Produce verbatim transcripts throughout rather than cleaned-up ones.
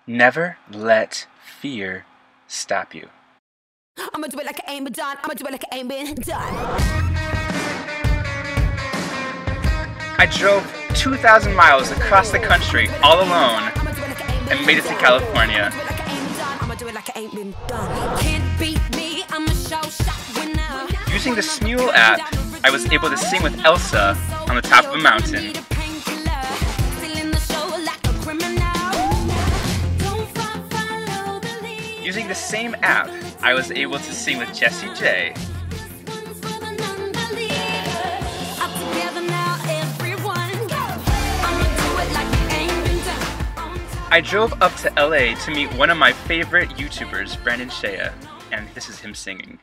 Never let fear stop you. I'ma do it like I ain't been done. I'ma do it like I ain't been done. I drove two thousand miles across the country all alone and made it to California. Using the Smule app, I was able to sing with Elsa on the top of a mountain. Using the same app, I was able to sing with Jessie J. I drove up to L A to meet one of my favorite YouTubers, Brandon Skeie, and this is him singing.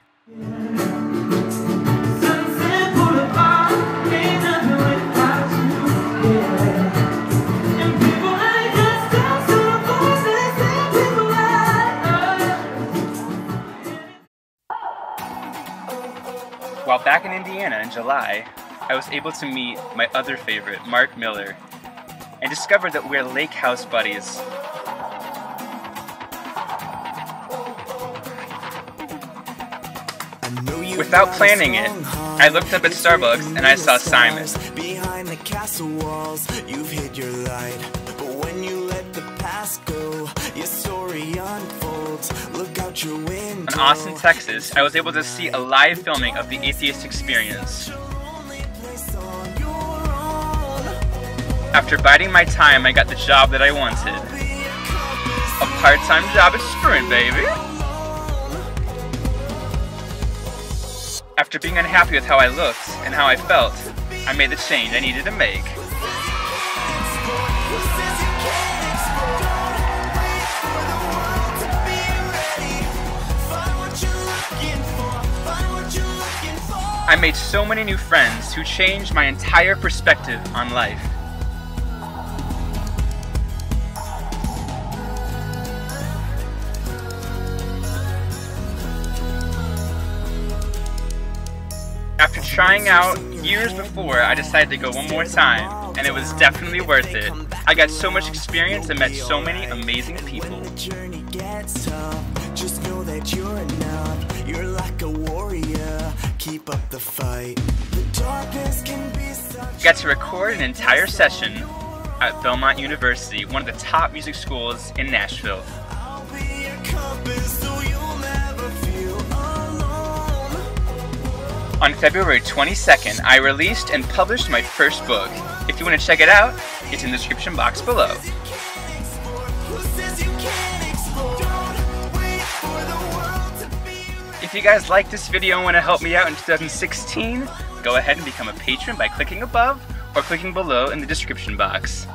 While back in Indiana in July, I was able to meet my other favorite, Mark Miller, and discovered that we're lake house buddies. Without planning it, I looked up at Starbucks and I saw Simon. Behind the castle walls, you've hid your light. But when you let the past go, your story unfolds. Look out your window. In Austin, Texas, I was able to see a live filming of the Atheist Experience. After biding my time, I got the job that I wanted. A part-time job at Sprint, baby! After being unhappy with how I looked and how I felt, I made the change I needed to make. I made so many new friends who changed my entire perspective on life. After trying out years before, I decided to go one more time, and it was definitely worth it. I got so much experience and met so many amazing people. Just know that you're enough. You're like a warrior. Keep up the fight. The darkness can be such. Got to record an entire session at Belmont University, one of the top music schools in Nashville. I'll be your compass so you'll never feel alone. On February twenty-second, I released and published my first book. If you want to check it out, it's in the description box below. If you guys like this video and want to help me out in two thousand sixteen, go ahead and become a patron by clicking above or clicking below in the description box.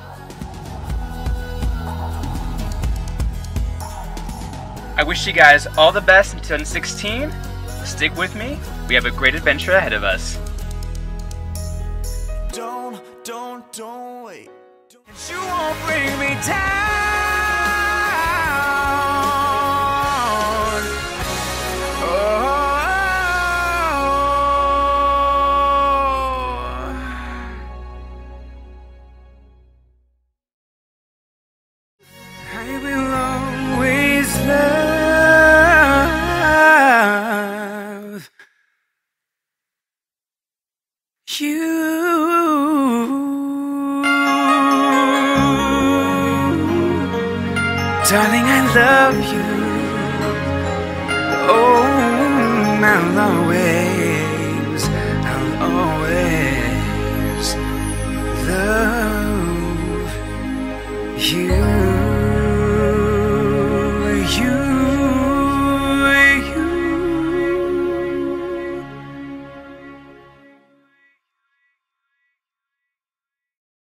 I wish you guys all the best in two thousand sixteen. Stick with me. We have a great adventure ahead of us. Don't, don't, don't wait. You won't bring me down. I will always love you. Darling, I love you. Oh, I'll always, I'll always love you.